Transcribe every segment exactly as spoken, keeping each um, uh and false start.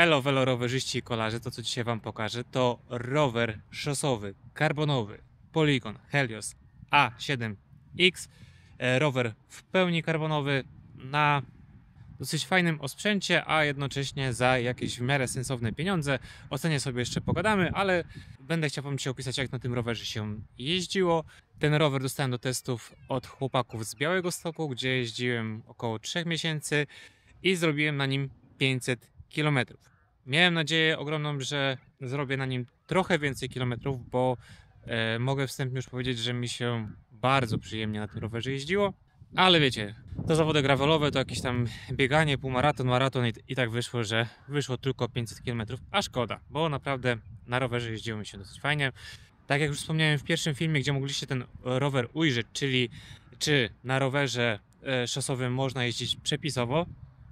Elo Velo rowerzyści i kolarze, to co dzisiaj wam pokażę, to rower szosowy, karbonowy, Polygon Helios A siedem X. Rower w pełni karbonowy na dosyć fajnym osprzęcie, a jednocześnie za jakieś w miarę sensowne pieniądze. O cenie sobie jeszcze pogadamy, ale będę chciał wam dzisiaj opisać, jak na tym rowerze się jeździło. Ten rower dostałem do testów od chłopaków z Białegostoku, gdzie jeździłem około trzech miesięcy i zrobiłem na nim pięćset kilometrów. Miałem nadzieję ogromną, że zrobię na nim trochę więcej kilometrów, bo e, mogę wstępnie już powiedzieć, że mi się bardzo przyjemnie na tym rowerze jeździło. Ale wiecie, to zawody gravelowe, to jakieś tam bieganie, półmaraton, maraton i, i tak wyszło, że wyszło tylko pięćset kilometrów, a szkoda, bo naprawdę na rowerze jeździło mi się dosyć fajnie. Tak jak już wspomniałem w pierwszym filmie, gdzie mogliście ten rower ujrzeć, czyli czy na rowerze e, szosowym można jeździć przepisowo,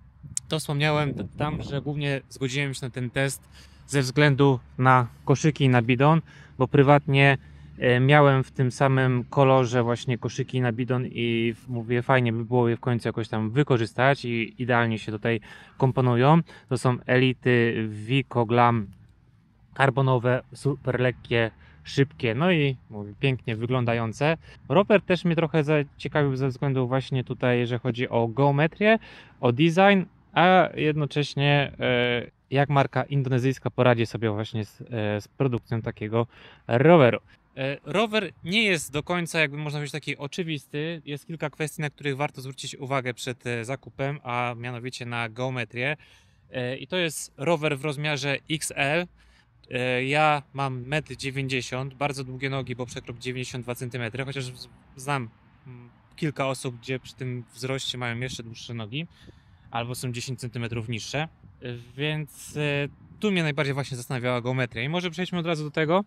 to wspomniałem tam, że głównie zgodziłem się na ten test ze względu na koszyki i na bidon, bo prywatnie miałem w tym samym kolorze właśnie koszyki na bidon i mówię, fajnie by było je w końcu jakoś tam wykorzystać i idealnie się tutaj komponują. To są Elity Vico Glam karbonowe, super lekkie, szybkie, no i mówię, pięknie wyglądające. Rower też mnie trochę zaciekawił ze względu właśnie tutaj, jeżeli chodzi o geometrię, o design, a jednocześnie e, jak marka indonezyjska poradzi sobie właśnie z, e, z produkcją takiego roweru. E, rower nie jest do końca, jakby można powiedzieć, taki oczywisty. Jest kilka kwestii, na których warto zwrócić uwagę przed e, zakupem, a mianowicie na geometrię. E, I to jest rower w rozmiarze X L. E, ja mam metr dziewięćdziesiąt, bardzo długie nogi, bo przekrop dziewięćdziesiąt dwa centymetry, chociaż znam kilka osób, gdzie przy tym wzroście mają jeszcze dłuższe nogi, albo są dziesięć centymetrów niższe, więc e, tu mnie najbardziej właśnie zastanawiała geometria. I może przejdźmy od razu do tego,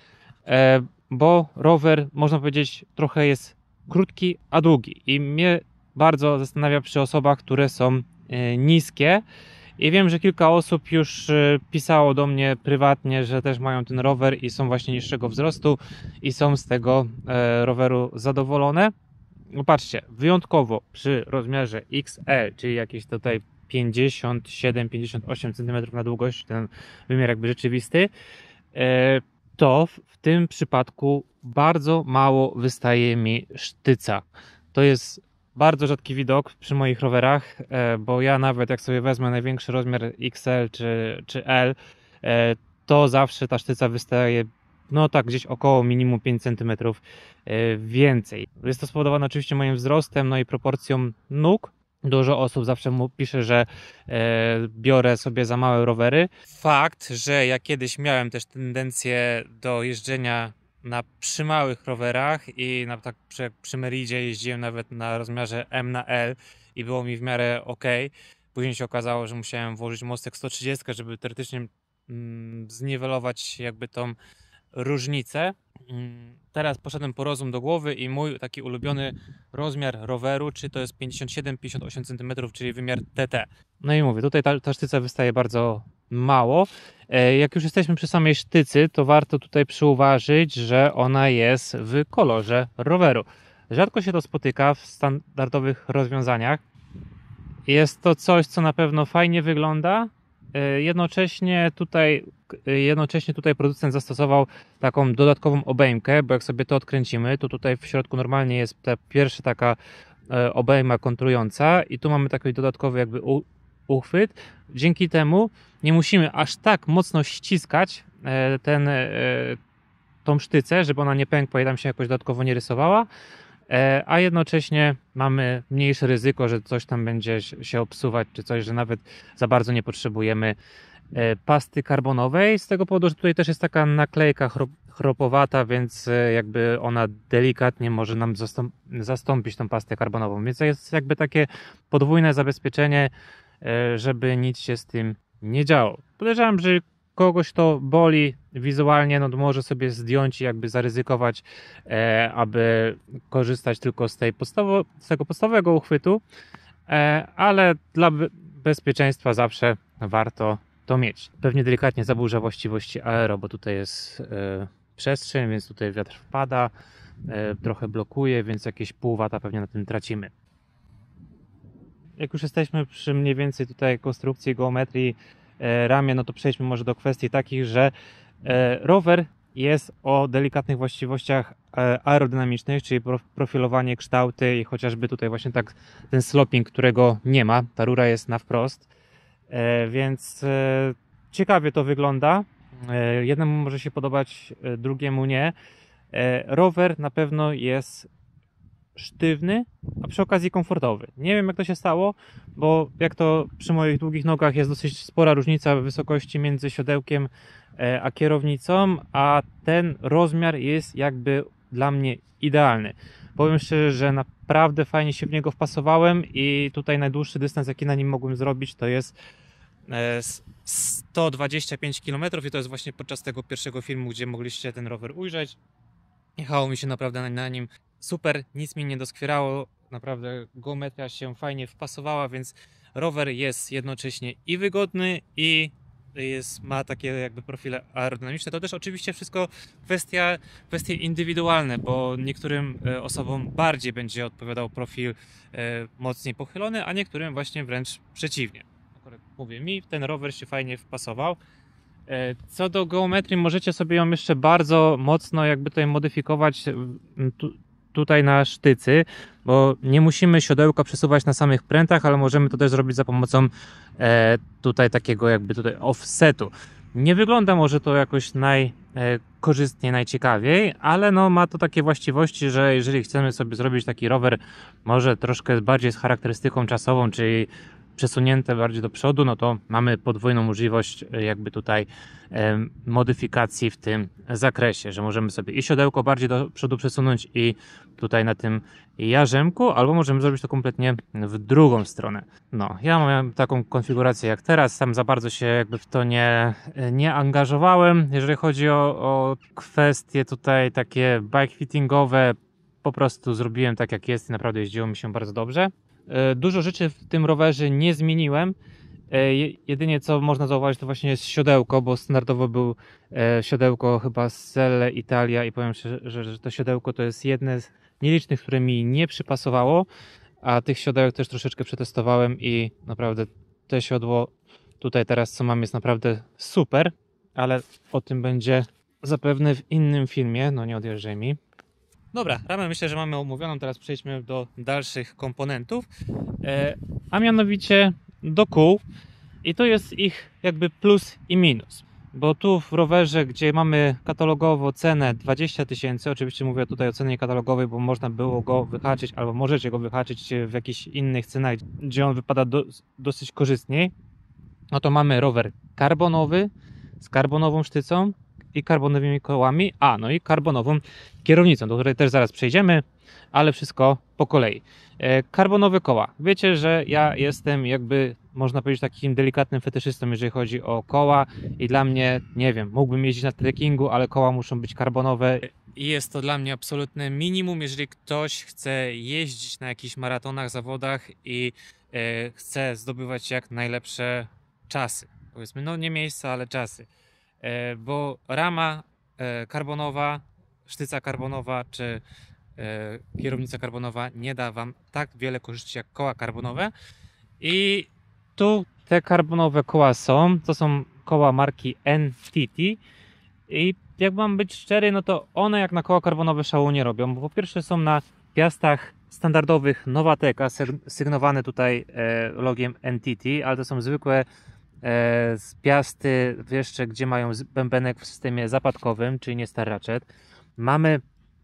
e, bo rower, można powiedzieć, trochę jest krótki, a długi i mnie bardzo zastanawia przy osobach, które są e, niskie. I wiem, że kilka osób już e, pisało do mnie prywatnie, że też mają ten rower i są właśnie niższego wzrostu i są z tego e, roweru zadowolone. No patrzcie, wyjątkowo przy rozmiarze X L, czyli jakieś tutaj pięćdziesiąt siedem pięćdziesiąt osiem centymetrów na długość, ten wymiar jakby rzeczywisty, to w tym przypadku bardzo mało wystaje mi sztyca. To jest bardzo rzadki widok przy moich rowerach, bo ja nawet jak sobie wezmę największy rozmiar X L czy, czy L, to zawsze ta sztyca wystaje no tak gdzieś około minimum pięć centymetrów więcej. Jest to spowodowane oczywiście moim wzrostem, no i proporcją nóg. Dużo osób zawsze mu pisze, że e, biorę sobie za małe rowery. Fakt, że ja kiedyś miałem też tendencję do jeżdżenia na przymałych rowerach i na, tak przy, przy Meridzie jeździłem nawet na rozmiarze M na L i było mi w miarę ok. Później się okazało, że musiałem włożyć mostek sto trzydzieści, żeby teoretycznie mm, zniwelować jakby tą różnicę. Teraz poszedłem po rozum do głowy i mój taki ulubiony rozmiar roweru, czy to jest pięćdziesiąt siedem pięćdziesiąt osiem centymetrów, czyli wymiar T T. No i mówię, tutaj ta, ta sztyca wystaje bardzo mało. Jak już jesteśmy przy samej sztycy, to warto tutaj przyuważyć, że ona jest w kolorze roweru. Rzadko się to spotyka w standardowych rozwiązaniach. Jest to coś, co na pewno fajnie wygląda. Jednocześnie tutaj, jednocześnie tutaj producent zastosował taką dodatkową obejmkę, bo jak sobie to odkręcimy, to tutaj w środku normalnie jest ta pierwsza taka obejma kontrująca i tu mamy taki dodatkowy jakby uchwyt. Dzięki temu nie musimy aż tak mocno ściskać ten, tą sztycę, żeby ona nie pękła i tam się jakoś dodatkowo nie rysowała, a jednocześnie mamy mniejsze ryzyko, że coś tam będzie się obsuwać, czy coś, że nawet za bardzo nie potrzebujemy pasty karbonowej, z tego powodu, że tutaj też jest taka naklejka chropowata, więc jakby ona delikatnie może nam zastąpić tą pastę karbonową, więc jest jakby takie podwójne zabezpieczenie, żeby nic się z tym nie działo. Podejrzewam, że kogoś to boli wizualnie, no to może sobie zdjąć i jakby zaryzykować, e, aby korzystać tylko z, tej podstawo, z tego podstawowego uchwytu, e, ale dla bezpieczeństwa zawsze warto to mieć. Pewnie delikatnie zaburza właściwości aero, bo tutaj jest e, przestrzeń, więc tutaj wiatr wpada, e, trochę blokuje, więc jakieś pół wata pewnie na tym tracimy. Jak już jesteśmy przy mniej więcej tutaj konstrukcji, geometrii, e, ramie, no to przejdźmy może do kwestii takich, że e, rower jest o delikatnych właściwościach e, aerodynamicznych, czyli pro, profilowanie, kształty i chociażby tutaj właśnie tak ten sloping, którego nie ma, ta rura jest na wprost, e, więc e, ciekawie to wygląda. E, jednemu może się podobać, e, drugiemu nie. E, rower na pewno jest sztywny, a przy okazji komfortowy. Nie wiem jak to się stało, bo jak to przy moich długich nogach jest dosyć spora różnica wysokości między siodełkiem e, a kierownicą, a ten rozmiar jest jakby dla mnie idealny. Powiem szczerze, że naprawdę fajnie się w niego wpasowałem i tutaj najdłuższy dystans jaki na nim mogłem zrobić to jest e, sto dwadzieścia pięć kilometrów i to jest właśnie podczas tego pierwszego filmu, gdzie mogliście ten rower ujrzeć. Jechało mi się naprawdę na, na nim super, nic mi nie doskwierało, naprawdę geometria się fajnie wpasowała, więc rower jest jednocześnie i wygodny i jest, ma takie jakby profile aerodynamiczne. To też oczywiście wszystko kwestia, kwestie indywidualne, bo niektórym osobom bardziej będzie odpowiadał profil mocniej pochylony, a niektórym właśnie wręcz przeciwnie. Akurat mówię, mi ten rower się fajnie wpasował. Co do geometrii, możecie sobie ją jeszcze bardzo mocno jakby tutaj modyfikować tu, tutaj na sztycy, bo nie musimy siodełka przesuwać na samych prętach, ale możemy to też zrobić za pomocą e, tutaj takiego jakby tutaj offsetu. Nie wygląda może to jakoś najkorzystniej, najciekawiej, ale no ma to takie właściwości, że jeżeli chcemy sobie zrobić taki rower może troszkę bardziej z charakterystyką czasową, czyli przesunięte bardziej do przodu, no to mamy podwójną możliwość jakby tutaj e, modyfikacji w tym zakresie, że możemy sobie i siodełko bardziej do przodu przesunąć i tutaj na tym jarzemku, albo możemy zrobić to kompletnie w drugą stronę. No, ja mam taką konfigurację jak teraz, tam za bardzo się jakby w to nie, nie angażowałem. Jeżeli chodzi o, o kwestie tutaj takie bike fittingowe, po prostu zrobiłem tak jak jest i naprawdę jeździło mi się bardzo dobrze. Dużo rzeczy w tym rowerze nie zmieniłem. Jedynie co można zauważyć to właśnie jest siodełko, bo standardowo był siodełko chyba z Selle Italia i powiem szczerze, że to siodełko to jest jedne z nielicznych, które mi nie przypasowało, a tych siodełek też troszeczkę przetestowałem i naprawdę to siodło tutaj teraz co mam jest naprawdę super, ale o tym będzie zapewne w innym filmie, no nie odjeżdżaj mi. Dobra, ramę myślę, że mamy omówioną, teraz przejdźmy do dalszych komponentów, e, a mianowicie do kół i to jest ich jakby plus i minus, bo tu w rowerze, gdzie mamy katalogowo cenę dwadzieścia tysięcy, oczywiście mówię tutaj o cenie katalogowej, bo można było go wyhaczyć albo możecie go wyhaczyć w jakichś innych cenach, gdzie on wypada do, dosyć korzystniej, no to mamy rower karbonowy z karbonową sztycą i karbonowymi kołami, a no i karbonową kierownicą, do której też zaraz przejdziemy, ale wszystko po kolei. E, karbonowe koła. Wiecie, że ja jestem jakby, można powiedzieć, takim delikatnym fetyszystą, jeżeli chodzi o koła i dla mnie, nie wiem, mógłbym jeździć na trekkingu, ale koła muszą być karbonowe. I jest to dla mnie absolutne minimum, jeżeli ktoś chce jeździć na jakichś maratonach, zawodach i e, chce zdobywać jak najlepsze czasy. Powiedzmy, no nie miejsca, ale czasy. Bo rama karbonowa, sztyca karbonowa czy kierownica karbonowa nie da Wam tak wiele korzyści jak koła karbonowe i tu te karbonowe koła są, to są koła marki N T T i jak mam być szczery, no to one jak na koła karbonowe szału nie robią, bo po pierwsze są na piastach standardowych Nowateka, sygnowane tutaj logiem N T T, ale to są zwykłe z piasty jeszcze, gdzie mają bębenek w systemie zapadkowym, czyli nie Star Ratchet. Mamy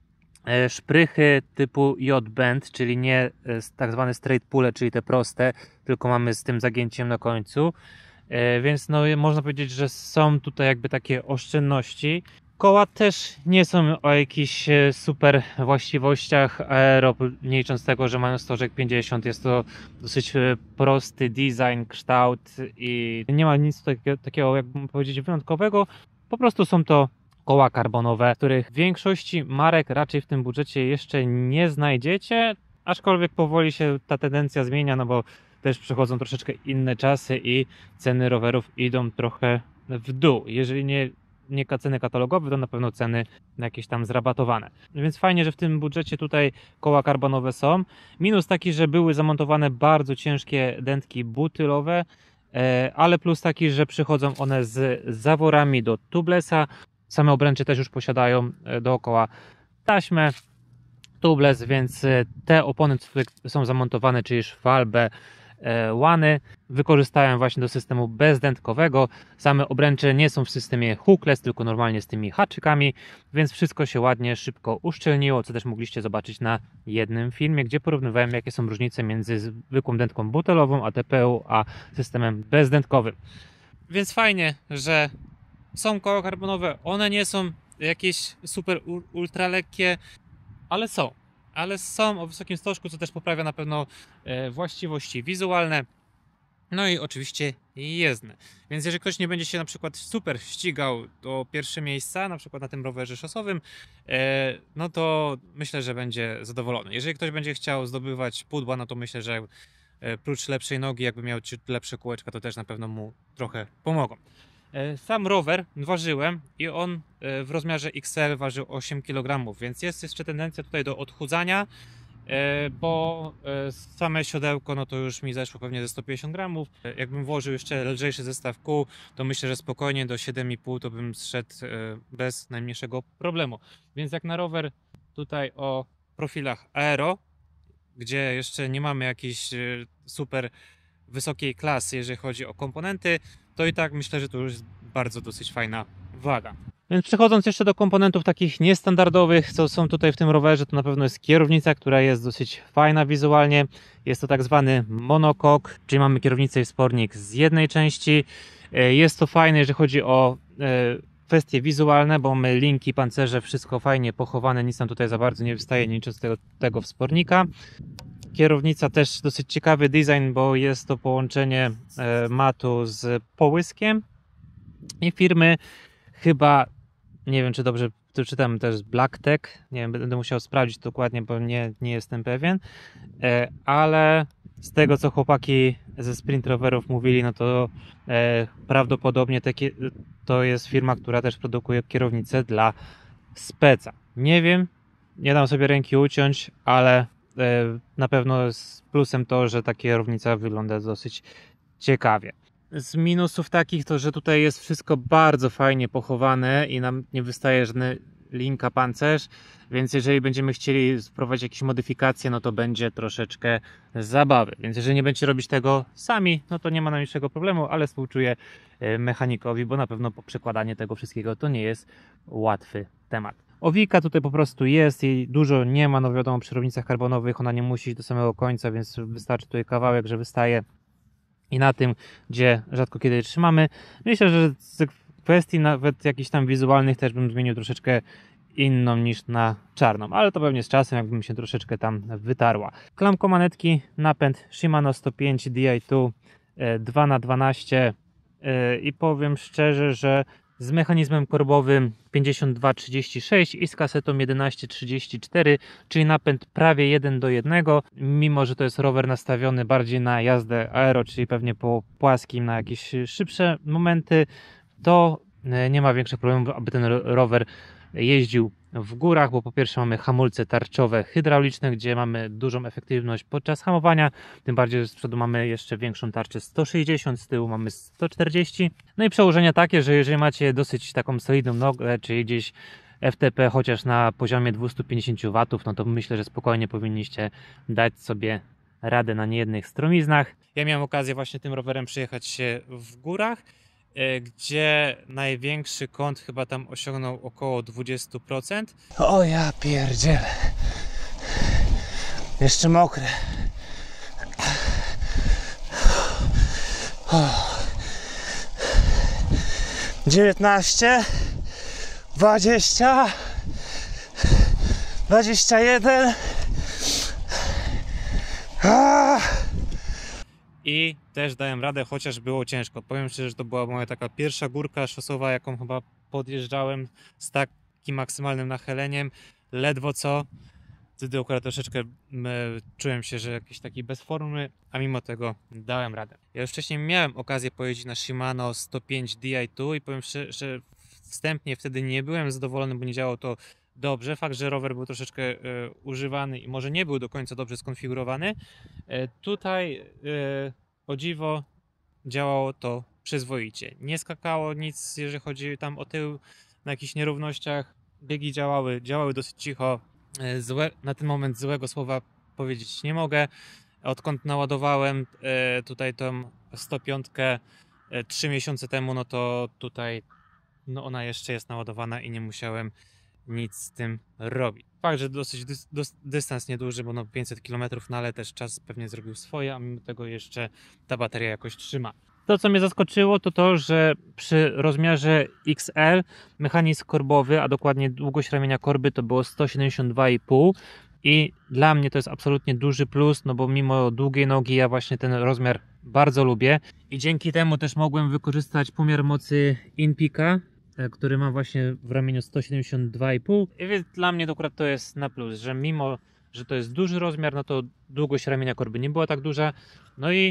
szprychy typu J-bend, czyli nie tak zwane straight pulle, czyli te proste, tylko mamy z tym zagięciem na końcu. Więc no, można powiedzieć, że są tutaj jakby takie oszczędności. Koła też nie są o jakichś super właściwościach aero, nie licząc tego, że mają stożek pięćdziesiąt. Jest to dosyć prosty design, kształt i nie ma nic takiego, takiego jakbym powiedzieć, wyjątkowego. Po prostu są to koła karbonowe, których w większości marek raczej w tym budżecie jeszcze nie znajdziecie, aczkolwiek powoli się ta tendencja zmienia, no bo też przychodzą troszeczkę inne czasy i ceny rowerów idą trochę w dół. Jeżeli nie nie ceny katalogowe, to na pewno ceny jakieś tam zrabatowane. Więc fajnie, że w tym budżecie tutaj koła karbonowe są. Minus taki, że były zamontowane bardzo ciężkie dętki butylowe ale plus taki, że przychodzą one z zaworami do tubelessa. Same obręcze też już posiadają dookoła taśmę tubeless, więc te opony, które są zamontowane, czyli szwalbe, łany, wykorzystają właśnie do systemu bezdętkowego. Same obręcze nie są w systemie hookless, tylko normalnie z tymi haczykami, więc wszystko się ładnie, szybko uszczelniło, co też mogliście zobaczyć na jednym filmie, gdzie porównywałem, jakie są różnice między zwykłą dętką butelową, A T P-u, a systemem bezdętkowym. Więc fajnie, że są koła karbonowe, one nie są jakieś super ultra lekkie, ale są. Ale są o wysokim stożku, co też poprawia na pewno e, właściwości wizualne. No i oczywiście jezdne. Więc jeżeli ktoś nie będzie się na przykład super ścigał do pierwsze miejsca, na przykład na tym rowerze szosowym, e, no to myślę, że będzie zadowolony. Jeżeli ktoś będzie chciał zdobywać pudła, no to myślę, że e, prócz lepszej nogi, jakby miał ciut lepsze kółeczka, to też na pewno mu trochę pomogą. Sam rower ważyłem i on w rozmiarze X L ważył osiem kilogramów, więc jest jeszcze tendencja tutaj do odchudzania, bo same siodełko no to już mi zeszło pewnie ze sto pięćdziesiąt gramów. Jakbym włożył jeszcze lżejszy zestaw kół, to myślę, że spokojnie do siedem i pół to bym zszedł bez najmniejszego problemu. Więc jak na rower tutaj o profilach aero, gdzie jeszcze nie mamy jakiejś super wysokiej klasy, jeżeli chodzi o komponenty, to i tak myślę, że to już jest bardzo dosyć fajna waga. Więc przechodząc jeszcze do komponentów takich niestandardowych, co są tutaj w tym rowerze, to na pewno jest kierownica, która jest dosyć fajna wizualnie. Jest to tak zwany monocoque, czyli mamy kierownicę i wspornik z jednej części. Jest to fajne, jeżeli chodzi o kwestie wizualne, bo mamy linki, pancerze, wszystko fajnie pochowane, nic nam tutaj za bardzo nie wystaje, nic z tego, tego wspornika. Kierownica też dosyć ciekawy design, bo jest to połączenie matu z połyskiem i firmy chyba, nie wiem czy dobrze to czytam, też BlackTech, nie wiem, będę musiał sprawdzić dokładnie, bo nie, nie jestem pewien, ale z tego co chłopaki ze Sprint Rowerów mówili, no to prawdopodobnie takie, to jest firma, która też produkuje kierownicę dla speca. Nie wiem, nie dam sobie ręki uciąć, ale na pewno z plusem to, że ta kierownica wygląda dosyć ciekawie. Z minusów takich to, że tutaj jest wszystko bardzo fajnie pochowane i nam nie wystaje żadny linka pancerz, więc jeżeli będziemy chcieli wprowadzić jakieś modyfikacje, no to będzie troszeczkę zabawy. Więc jeżeli nie będziecie robić tego sami, no to nie ma najmniejszego problemu, ale współczuję mechanikowi, bo na pewno przekładanie tego wszystkiego to nie jest łatwy temat. Owika tutaj po prostu jest, jej dużo nie ma, no wiadomo, przy kierownicach karbonowych ona nie musi iść do samego końca, więc wystarczy tutaj kawałek, że wystaje i na tym, gdzie rzadko kiedy trzymamy. Myślę, że z kwestii nawet jakichś tam wizualnych też bym zmienił troszeczkę inną niż na czarną, ale to pewnie z czasem jakbym się troszeczkę tam wytarła. Klamko manetki, napęd Shimano sto pięć D I dwa dwa na dwanaście i powiem szczerze, że z mechanizmem korbowym pięćdziesiąt dwa trzydzieści sześć i z kasetą jedenaście trzydzieści cztery, czyli napęd prawie jeden do jednego, mimo że to jest rower nastawiony bardziej na jazdę aero, czyli pewnie po płaskim na jakieś szybsze momenty, to nie ma większych problemów, aby ten rower jeździł w górach, bo po pierwsze mamy hamulce tarczowe hydrauliczne, gdzie mamy dużą efektywność podczas hamowania, tym bardziej, że z przodu mamy jeszcze większą tarczę sto sześćdziesiąt, z tyłu mamy sto czterdzieści. No i przełożenia takie, że jeżeli macie dosyć taką solidną nogę, czyli gdzieś F T P chociaż na poziomie dwieście pięćdziesiąt watów, no to myślę, że spokojnie powinniście dać sobie radę na niejednych stromiznach. Ja miałem okazję właśnie tym rowerem przejechać się w górach, gdzie największy kąt chyba tam osiągnął około dwadzieścia procent. O ja pierdzielę. Jeszcze mokre. dziewiętnaście, dwadzieścia, dwadzieścia jeden. I też dałem radę, chociaż było ciężko. Powiem szczerze, że to była moja taka pierwsza górka szosowa, jaką chyba podjeżdżałem z takim maksymalnym nachyleniem. Ledwo co. Wtedy akurat troszeczkę czułem się, że jakiś taki bez formy, a mimo tego dałem radę. Ja już wcześniej miałem okazję pojeździć na Shimano sto pięć D I dwa i powiem szczerze, że wstępnie wtedy nie byłem zadowolony, bo nie działało to dobrze. Fakt, że rower był troszeczkę e, używany i może nie był do końca dobrze skonfigurowany. E, tutaj e, o dziwo działało to przyzwoicie. Nie skakało nic, jeżeli chodzi tam o tył na jakichś nierównościach. Biegi działały, działały dosyć cicho. E, Złe, na ten moment złego słowa powiedzieć nie mogę. Odkąd naładowałem e, tutaj tą sto pięć e, trzy miesiące temu, no to tutaj no ona jeszcze jest naładowana i nie musiałem nic z tym robić. Fakt, że dosyć dys, dys, dystans nieduży, bo no pięćset kilometrów, no ale też czas pewnie zrobił swoje, a mimo tego jeszcze ta bateria jakoś trzyma. To, co mnie zaskoczyło, to to, że przy rozmiarze X L mechanizm korbowy, a dokładnie długość ramienia korby to było sto siedemdziesiąt dwa i pół i dla mnie to jest absolutnie duży plus, no bo mimo długiej nogi ja właśnie ten rozmiar bardzo lubię i dzięki temu też mogłem wykorzystać pomiar mocy InPeaka, który mam właśnie w ramieniu sto siedemdziesiąt dwa i pół. I więc dla mnie to akurat to jest na plus, że mimo, że to jest duży rozmiar, no to długość ramienia korby nie była tak duża. No i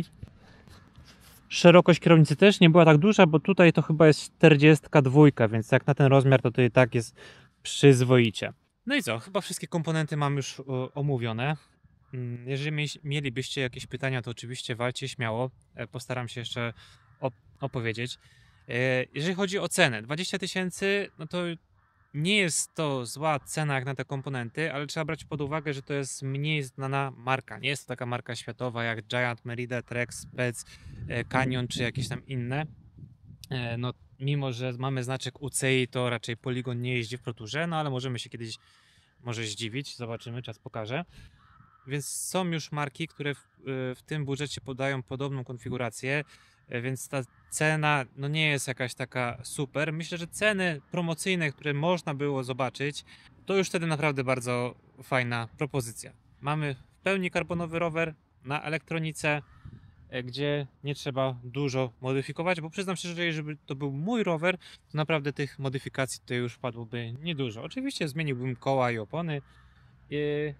szerokość kierownicy też nie była tak duża, bo tutaj to chyba jest czterdziestka dwa, więc jak na ten rozmiar to to i tak jest przyzwoicie. No i co? Chyba wszystkie komponenty mam już o, omówione. Jeżeli mielibyście jakieś pytania, to oczywiście walcie śmiało. Postaram się jeszcze op opowiedzieć. Jeżeli chodzi o cenę, dwadzieścia tysięcy, no to nie jest to zła cena jak na te komponenty, ale trzeba brać pod uwagę, że to jest mniej znana marka. Nie jest to taka marka światowa jak Giant, Merida, Trex, Spec, Canyon czy jakieś tam inne. No, mimo że mamy znaczek U C I, to raczej Polygon nie jeździ w ProTourze, no ale możemy się kiedyś może zdziwić, zobaczymy, czas pokaże. Więc są już marki, które w, w tym budżecie podają podobną konfigurację, więc ta cena no nie jest jakaś taka super. Myślę, że ceny promocyjne, które można było zobaczyć, to już wtedy naprawdę bardzo fajna propozycja. Mamy w pełni karbonowy rower na elektronice, gdzie nie trzeba dużo modyfikować, bo przyznam szczerze, że jeżeli to był mój rower, to naprawdę tych modyfikacji tutaj już wpadłoby niedużo. Oczywiście zmieniłbym koła i opony i,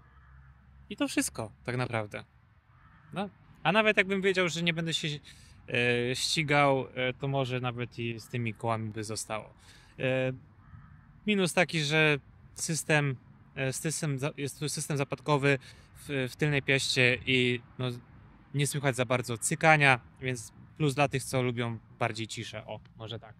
i to wszystko tak naprawdę. No. A nawet jakbym wiedział, że nie będę się e, ścigał, e, to może nawet i z tymi kołami by zostało. E, minus taki, że system, e, system jest tu system zapadkowy w, w tylnej piaście i no, nie słychać za bardzo cykania, więc plus dla tych, co lubią bardziej ciszę. O, może tak.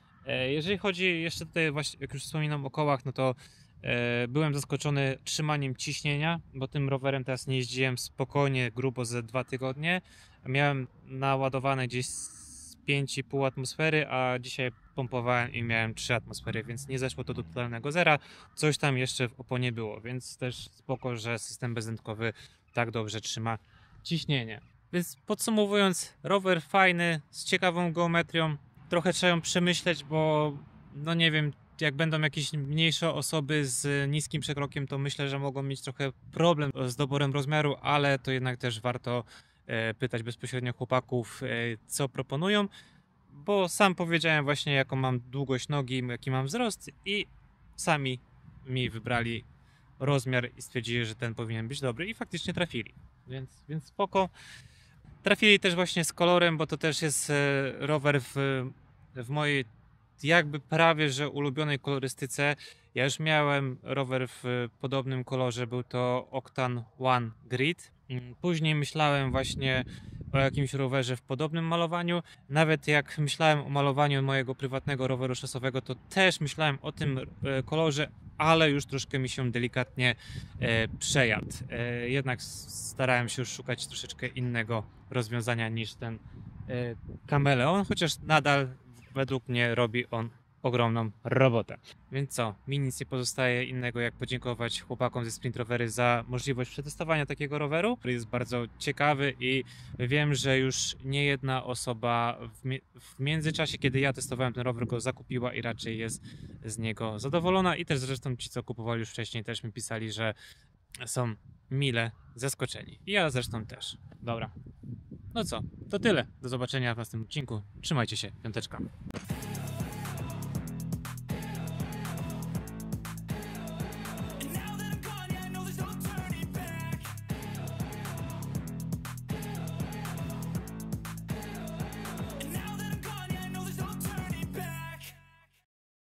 E, jeżeli chodzi jeszcze tutaj właśnie, jak już wspominam o kołach, no to e, byłem zaskoczony trzymaniem ciśnienia, bo tym rowerem teraz nie jeździłem spokojnie, grubo ze dwa tygodnie. Miałem naładowane gdzieś z pięć i pół atmosfery, a dzisiaj pompowałem i miałem trzy atmosfery, więc nie zeszło to do totalnego zera. Coś tam jeszcze w oponie było, więc też spoko, że system bezdętkowy tak dobrze trzyma ciśnienie. Więc podsumowując, rower fajny, z ciekawą geometrią. Trochę trzeba ją przemyśleć, bo no nie wiem, jak będą jakieś mniejsze osoby z niskim przekrokiem, to myślę, że mogą mieć trochę problem z doborem rozmiaru, ale to jednak też warto e, pytać bezpośrednio chłopaków, e, co proponują, bo sam powiedziałem właśnie, jaką mam długość nogi, jaki mam wzrost i sami mi wybrali rozmiar i stwierdzili, że ten powinien być dobry i faktycznie trafili, więc, więc spoko. Trafili też właśnie z kolorem, bo to też jest e, rower w, w mojej jakby prawie że ulubionej kolorystyce. Ja już miałem rower w podobnym kolorze, był to Octane One Grid. Później myślałem właśnie o jakimś rowerze w podobnym malowaniu. Nawet jak myślałem o malowaniu mojego prywatnego roweru szosowego, to też myślałem o tym e, kolorze, ale już troszkę mi się delikatnie e, przejadł. E, jednak starałem się już szukać troszeczkę innego rozwiązania niż ten e, kameleon, chociaż nadal według mnie robi on ogromną robotę. Więc co, mi nic nie pozostaje innego jak podziękować chłopakom ze Sprint Rowery za możliwość przetestowania takiego roweru, który jest bardzo ciekawy i wiem, że już nie jedna osoba w, mi w międzyczasie, kiedy ja testowałem ten rower, go zakupiła i raczej jest z niego zadowolona i też zresztą ci, co kupowali już wcześniej, też mi pisali, że są mile zaskoczeni. I ja zresztą też. Dobra. No co, to tyle. Do zobaczenia w następnym odcinku. Trzymajcie się. Piąteczka.